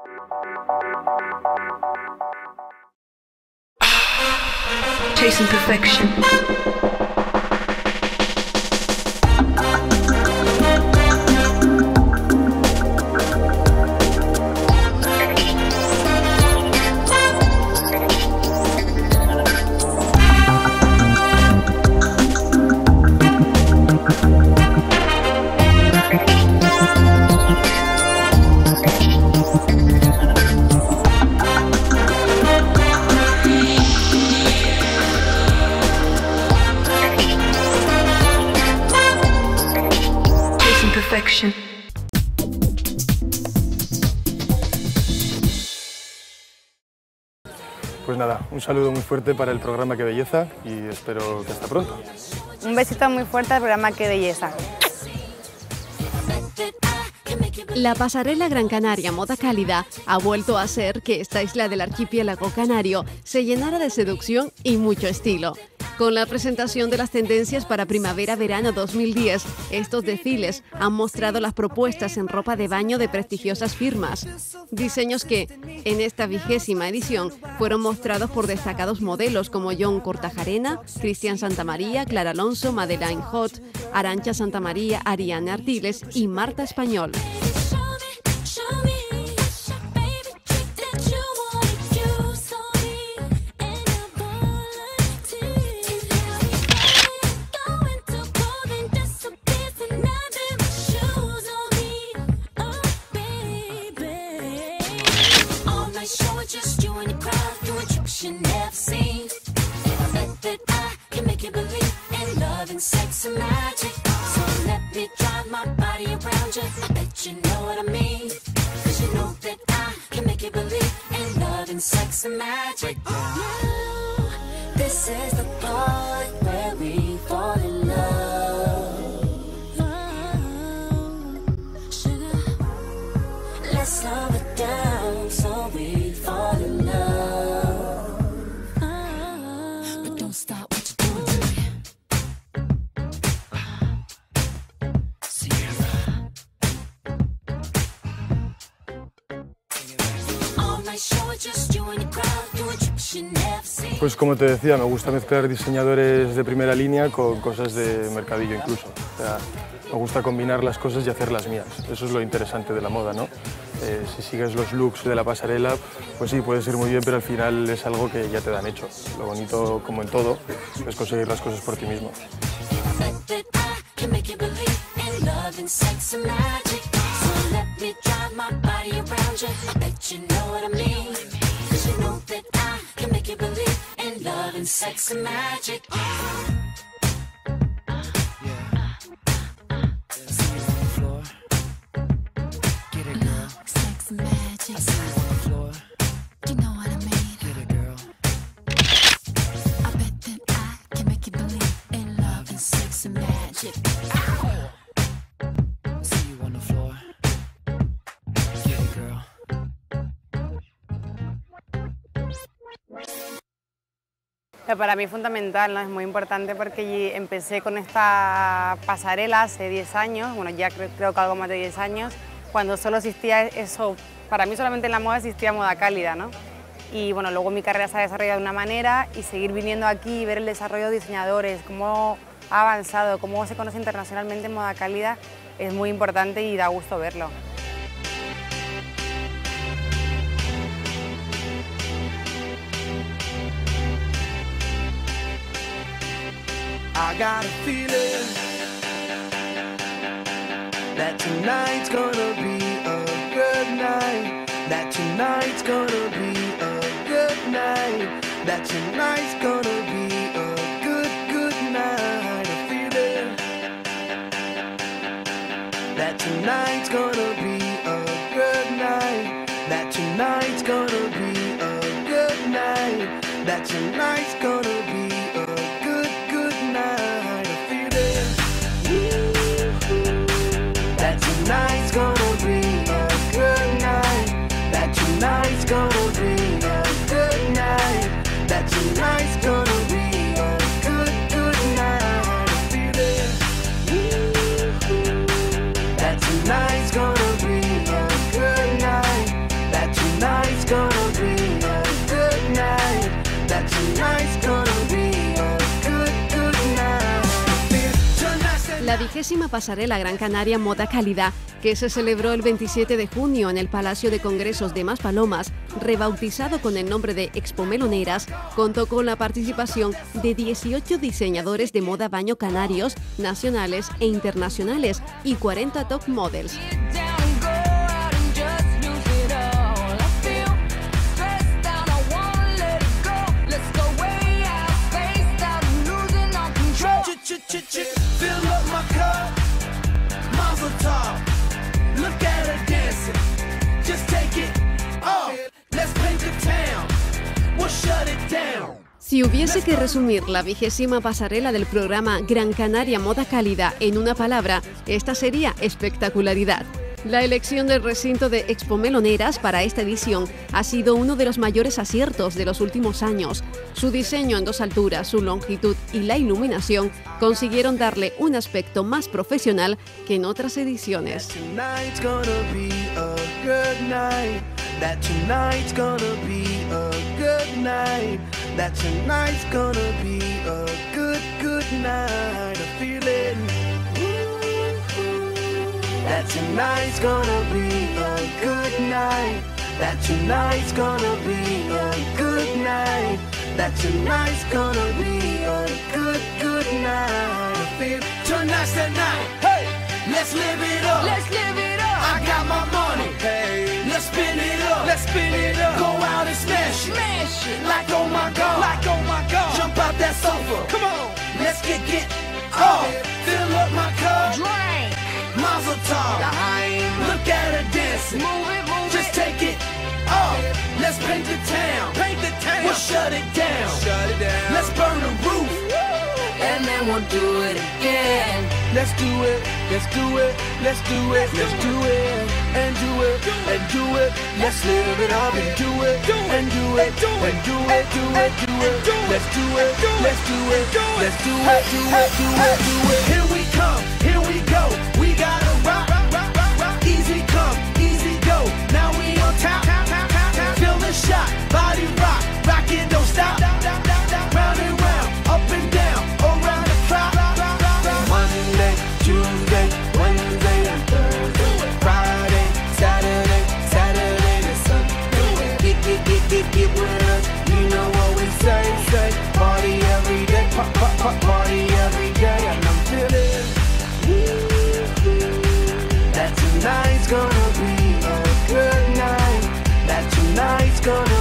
Chasing perfection. Perfection. Pues nada, un saludo muy fuerte para el programa Qué Belleza y espero que hasta pronto. Un besito muy fuerte al programa Qué Belleza. La pasarela Gran Canaria Moda Cálida ha vuelto a hacer que esta isla del archipiélago canario se llenara de seducción y mucho estilo. Con la presentación de las tendencias para primavera-verano 2010, estos desfiles han mostrado las propuestas en ropa de baño de prestigiosas firmas. Diseños que, en esta 20ª edición, fueron mostrados por destacados modelos como John Cortajarena, Cristian Santamaría, Clara Alonso, Madeleine Hot, Arantxa Santamaría, Ariane Artiles y Marta Español. Sex and magic, so let me drive my body around you. I bet you know what I mean, 'cause you know that I can make you believe in love and sex and magic. This is the part where we fall in love. Sugar, let's slow it down so we fall in love. But don't stop what you're doing to me. Pues como te decía, me gusta mezclar diseñadores de primera línea con cosas de mercadillo incluso. O sea, me gusta combinar las cosas y hacerlas mías. Eso es lo interesante de la moda, ¿no? Si sigues los looks de la pasarela, pues sí, puedes ir muy bien, pero al final es algo que ya te dan hecho. Lo bonito, como en todo, es conseguir las cosas por ti mismo. Sex and magic. Para mí es fundamental, ¿no? Es muy importante porque empecé con esta pasarela hace 10 años, bueno, ya creo que algo más de 10 años, cuando solo existía eso, para mí solamente en la moda existía Moda Cálida, ¿no? Y bueno, luego mi carrera se ha desarrollado de una manera y seguir viniendo aquí y ver el desarrollo de diseñadores, cómo ha avanzado, cómo se conoce internacionalmente Moda Cálida, es muy importante y da gusto verlo. I got a feeling that tonight's gonna be a good night. That tonight's gonna be a good night. That tonight's gonna be a good night. A feeling that tonight's gonna be a good night. That tonight's gonna be a good night. That tonight's gonna be a good night. A feeling that tonight's gonna be a good night. That tonight's gonna be a good night. That tonight's gonna be a good night. A feeling that tonight's gonna be a good night. That 20ª Pasarela Gran Canaria Moda Cálida, que se celebró el 27 de junio en el Palacio de Congresos de Maspalomas, rebautizado con el nombre de Expo Meloneras, contó con la participación de 18 diseñadores de moda baño canarios, nacionales e internacionales, y 40 top models. Fill up my cup, Mazel tov. Look at her dancing, just take it off. Let's paint the town, we'll shut it down. Si hubiese que resumir la 20ª pasarela del programa Gran Canaria Moda Cálida en una palabra, esta sería espectacularidad. La elección del recinto de Expo Meloneras para esta edición ha sido uno de los mayores aciertos de los últimos años. Su diseño en 2 alturas, su longitud y la iluminación consiguieron darle un aspecto más profesional que en otras ediciones. Tonight's gonna be a good night. That tonight's gonna be a good night. That tonight's gonna be a good night. I feel it. That tonight's gonna be a good night. That tonight's gonna be a good night. That tonight's gonna be a good night. I feel tonight's the night. Hey, let's live it up. Let's live it up. I got my money. Hey, let's spin it up. Let's spin it up. Go out and smash it. Smash it. Like oh my god. Like oh my god. Jump out that sofa. Come on. Let's get off. Fill up my cup. Drink. Mazel tov. Look at her dancing. Move it, just take it off. Let's paint the town. Paint the town. We'll shut it down. Shut it down. Let's burn the roof. And then we'll do it again. Let's do it. Let's do it. Let's do it. Let's do it. And do it. And do it. Let's live it up and do it. And do it. And do it. Do it. Do it. Let's do it. Let's do it. Let's do it. Do it. Do it. Do it. Here we come. Here we go. We gotta rock. Easy come. Easy go. Now we on top. Feel the shot. Body rock. Rock it. Don't stop. Round and round. Up and down. Around the clock. Monday, Tuesday, Wednesday, and Thursday. Friday, Saturday, Saturday to Sunday. Get with us. You know what we say. Party every day. Party every day. And I'm feeling that tonight's gonna be a good night. That tonight's gonna